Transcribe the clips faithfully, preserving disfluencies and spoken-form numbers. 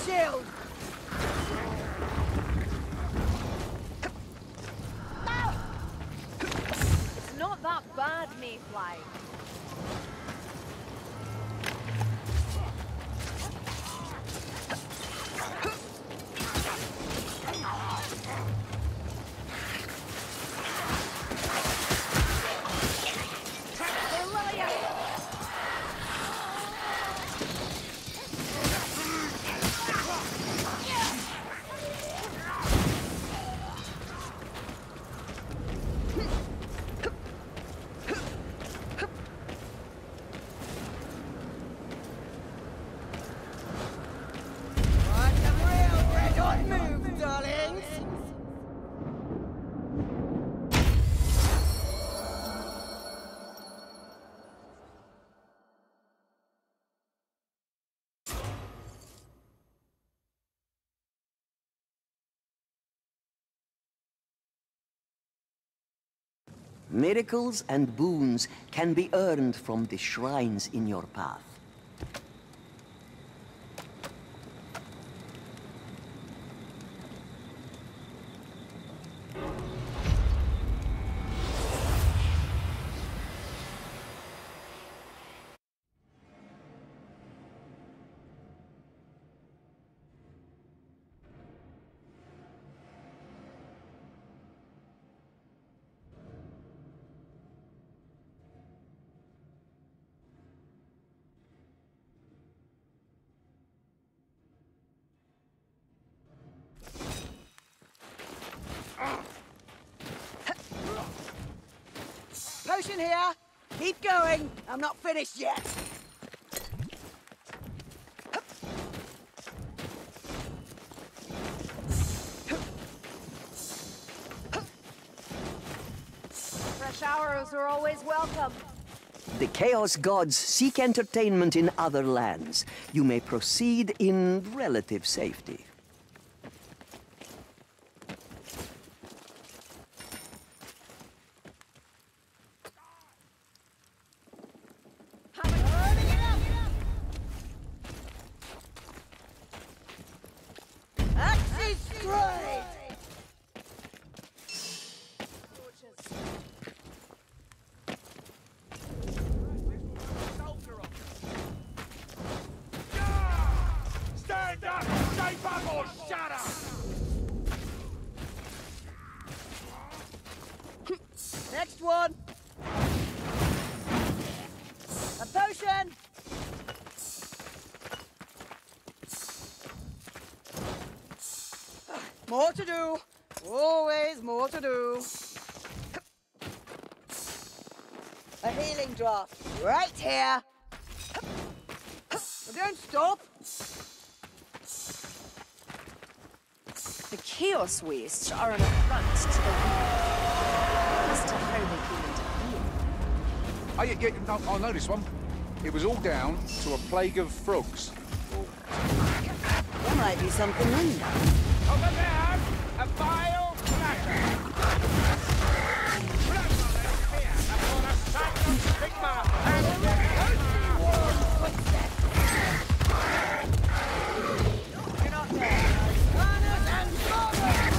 shield! It's not that bad, Mayfly. Miracles and boons can be earned from the shrines in your path. Potion here! Keep going! I'm not finished yet! Fresh arrows are always welcome. The Chaos Gods seek entertainment in other lands. You may proceed in relative safety. Next one! A potion! More to do! Always more to do! A healing draft, right here! But don't stop! The Chaos Wastes are an affront to the weak. As to how they came into being. Oh, yeah, yeah, no, I know this one. It was all down to a plague of frogs. There might be something in there. Over there, a vile platter. Bloodless here upon a silent stigma and the warm footsteps. You're not there. Gunners and bombers!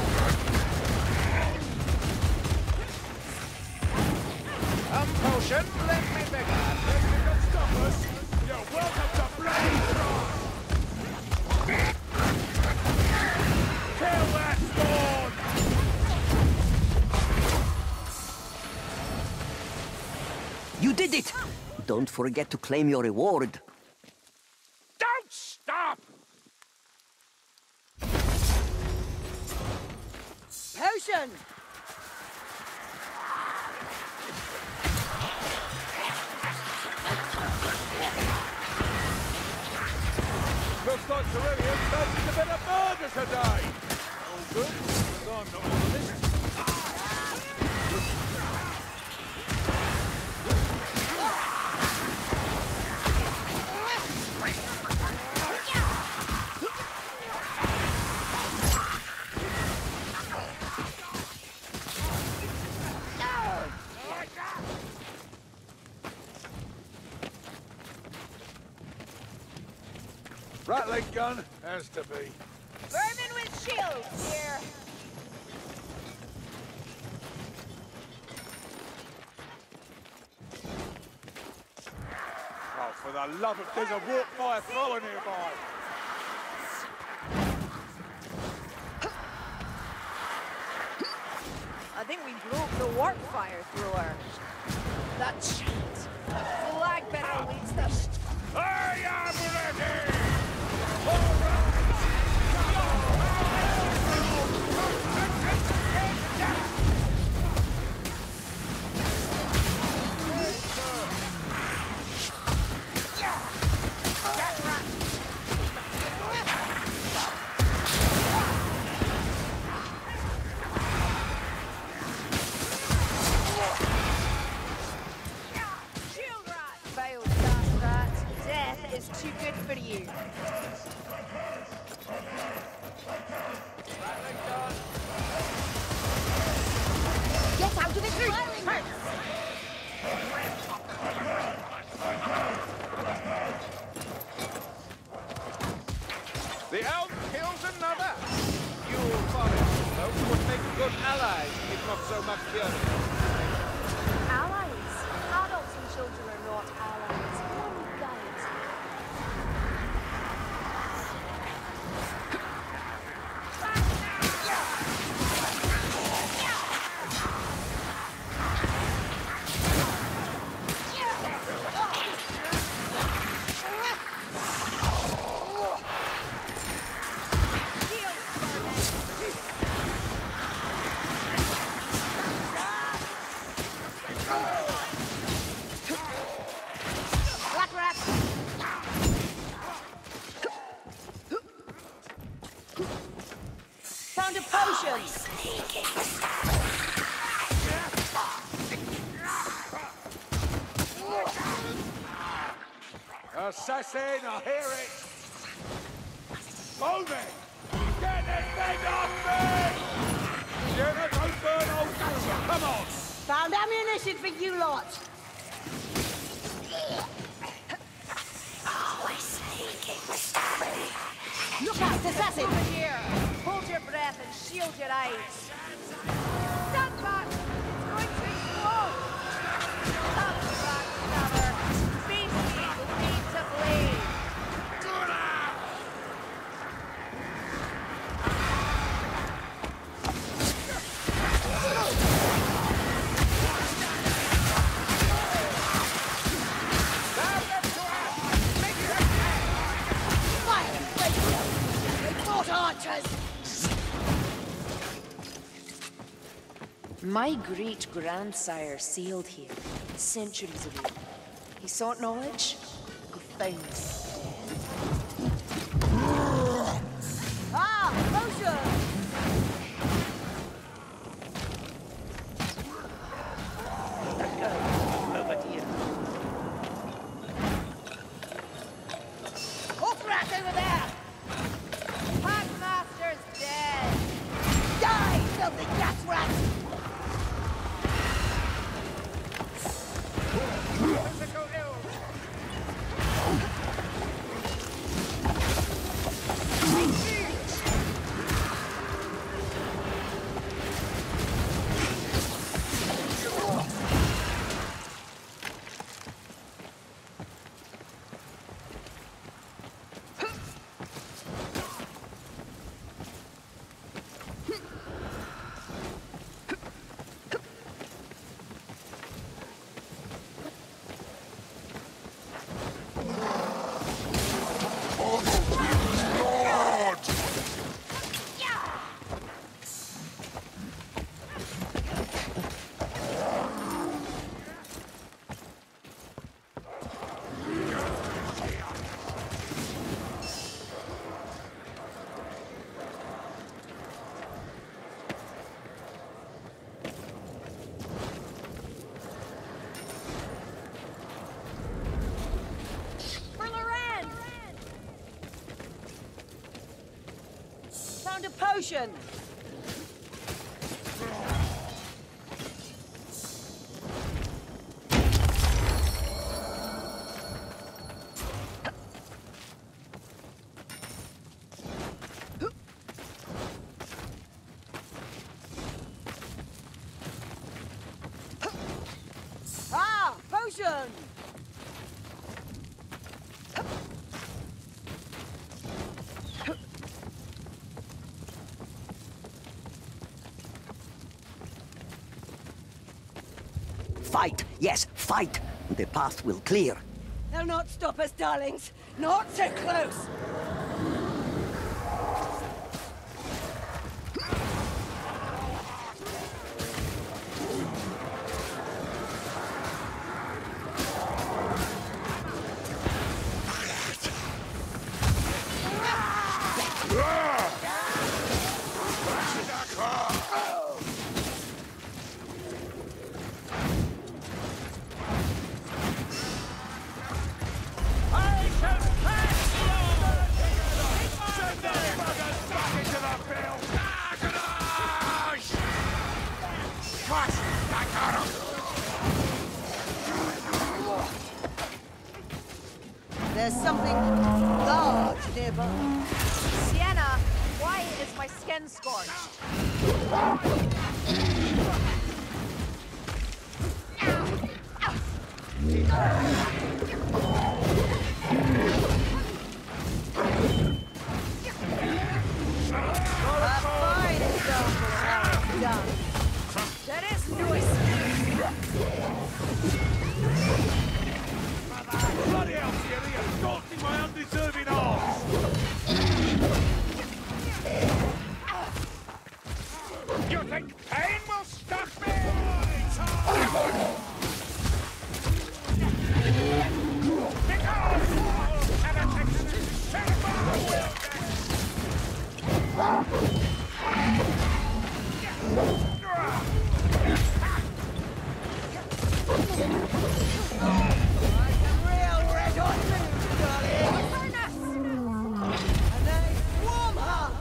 Compulsion, let me begin. If you can stop us, you're welcome to Blade Rock! Kill that spawn! You did it! Don't forget to claim your reward. Don't stop! Potion! Looks like Cerulean's facing a bit of murder today. All good, as I'm not on the list. Rattling gun has to be. Vermin with shields here. Oh, for the love of... There's a warp fire thrower nearby. I think we broke the warp fire thrower. That chant. The flag bearer leads them. I am ready! Shield rat! Failed that rat. Death is too good for you. Get out of the tree! The elf kills another. You'll forest, though, would make good allies, if not so much fury. Allies. Adults and children are not allies. Only guides. Black rat! Found a potion! Assassin, I hear it! Moving! Get this thing off me! Jenna, don't burn old Gallagher, come on! Found ammunition for you lot! Look out, assassin! Over here. Hold your breath and shield your eyes. Stand back! It's going to explode! Stand back, stabber! Face me will need to blade! Fire and break them! They fought archers! My great-grandsire sailed here centuries ago. He sought knowledge, he found it. Ah! Potion! Horse rat over there! Packmaster's dead! Die, filthy gas rat! Physical ill! For Loren! Found a potion! Fight, yes, fight! The path will clear. They'll not stop us, darlings. Not so close. There's something large nearby. Sienna, why is my skin scorched? A fine example of how it's done. There is no escape. Bloody hell, Thierry, you're scorching my undeserving arms! You think pain will stop me? Real red hot news, darling. And they warm her.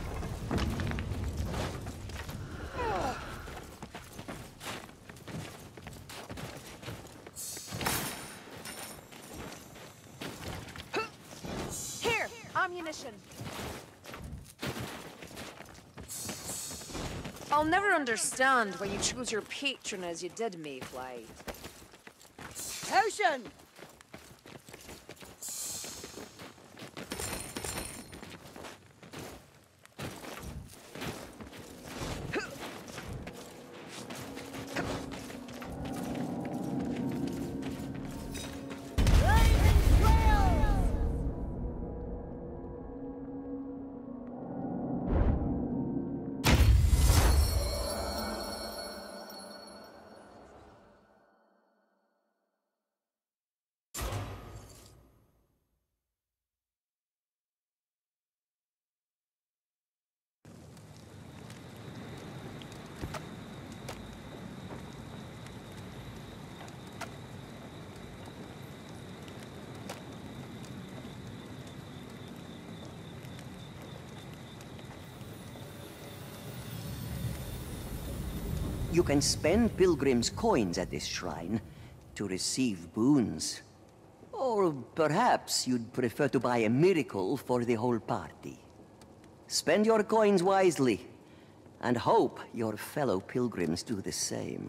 Here, ammunition. I'll never understand why you chose your patron as you did, Mayfly. Potion! You can spend pilgrims' coins at this shrine to receive boons. Or perhaps you'd prefer to buy a miracle for the whole party. Spend your coins wisely, and hope your fellow pilgrims do the same.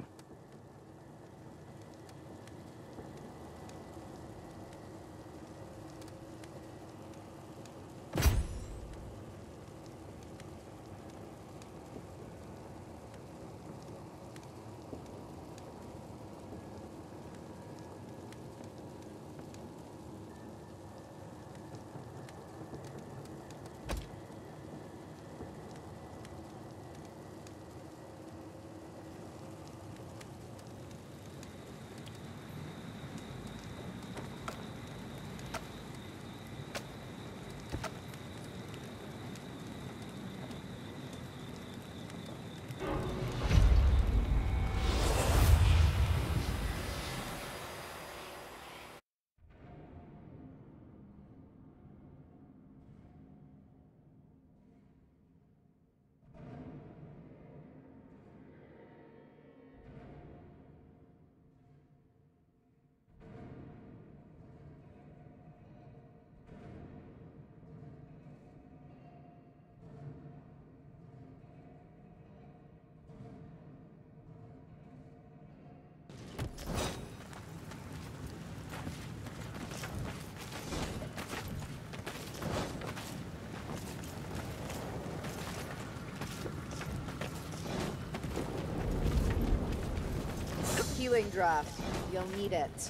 healing draft. You'll need it.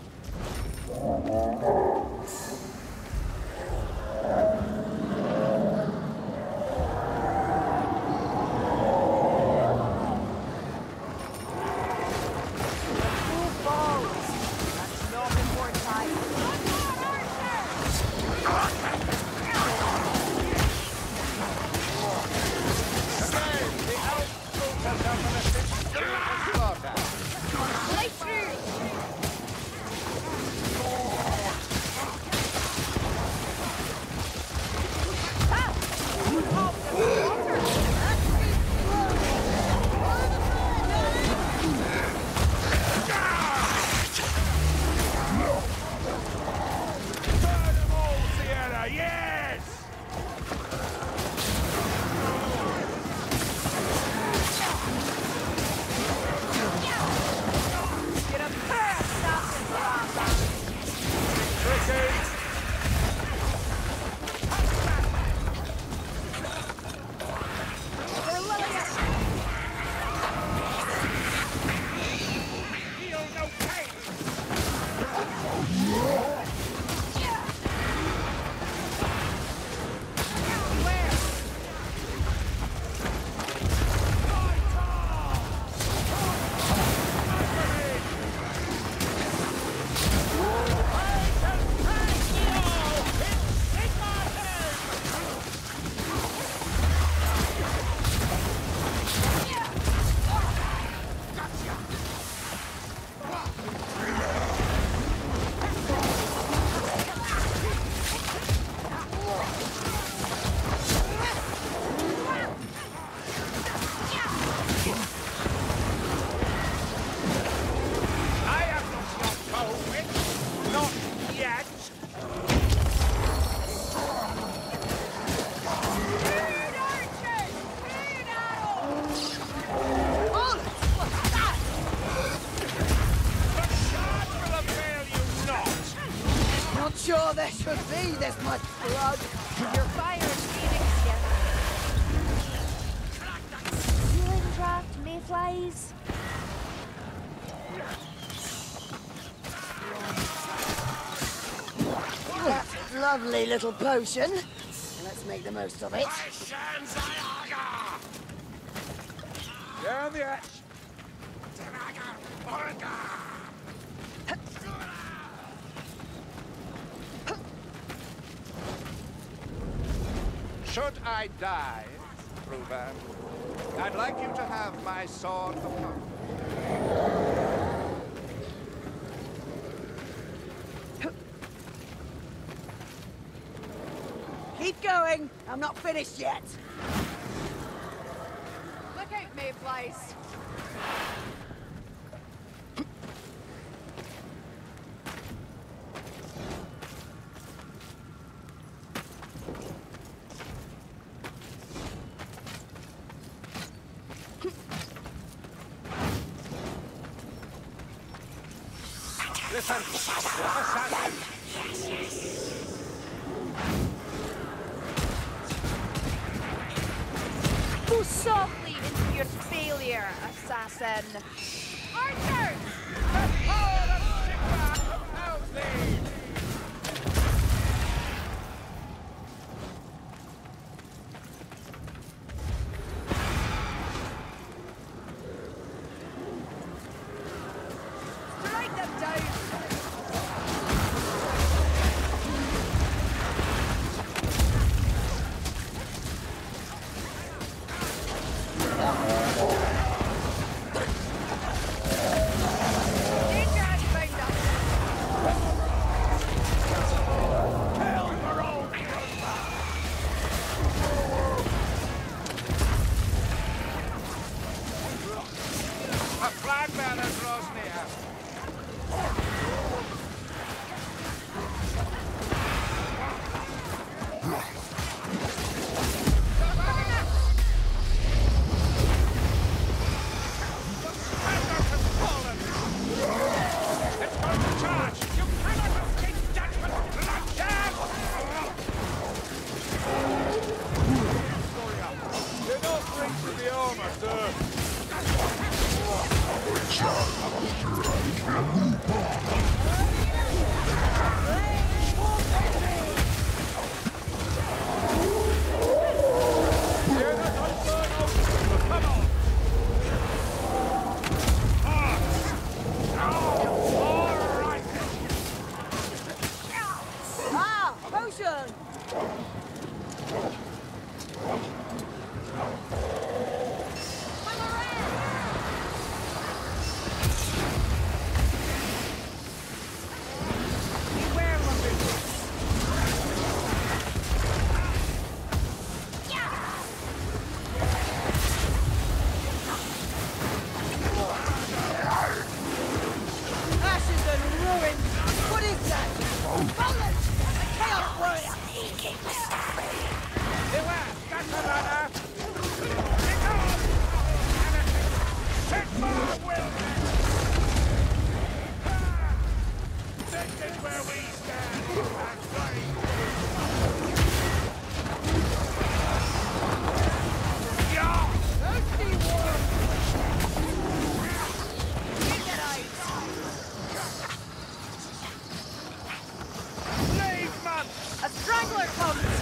Sure there should be this much blood. Your fire is feeding skin. Healing draft, mayflies. That's a lovely little potion. Let's make the most of it. Down the hatch. Should I die, Ruben, I'd like you to have my sword of power. Keep going. I'm not finished yet. Look out, mayflies. Listen, assassin! Go softly into your failure, assassin. Archers! The power of Sigmar compels thee! Strike them down! Danger has found us! Revolution! Beware, lumberjack. Ashes and ruin! What is that? Bullets! A chaos warrior! Beware! Gatorada! Get on! Set fire, Wilson! This is where we stand! That's right! Yeah! Thirsty war! Leave, man! A strangler comes!